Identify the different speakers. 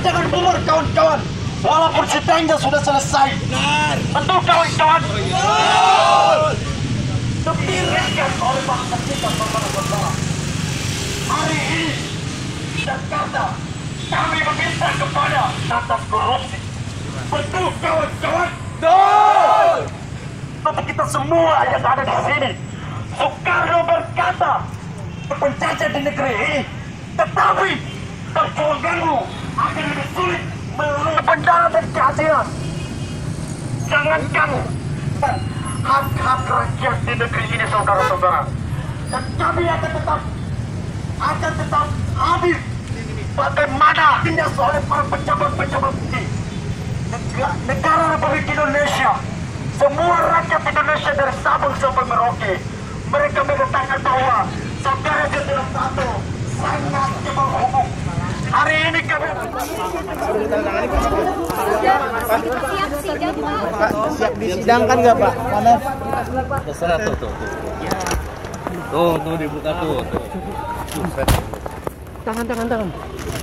Speaker 1: jangan mundur kawan-kawan. Walaupun sidangnya sudah selesai. Betul kawan-kawan? Dipilihkan oleh bangsa kita saudara-saudara. Hari ini Jakarta kami meminta kepada atas korupsi. Betul kawan-kawan? Betul. Untuk kita semua yang ada di sini, Soekarno berkata penjajah di negeri ini, tetapi perjuanganmu akan lebih sulit melalui kebenaran dan keadilan. Jangankan hak-hak rakyat di negeri ini saudara-saudara, dan kami akan tetap hadir bagaimana tindak oleh para pejabat-pejabat ini. Negara Republik Indonesia, semua rakyat Indonesia dari Sabang sampai Merauke, mereka mengatakan bahwa saudara Jenderal Tato sangat menghukum. Hari ini kami
Speaker 2: siap disidangkan nggak Pak? Mana?
Speaker 3: Terserah tuh dibuka tuh.
Speaker 2: Tangan.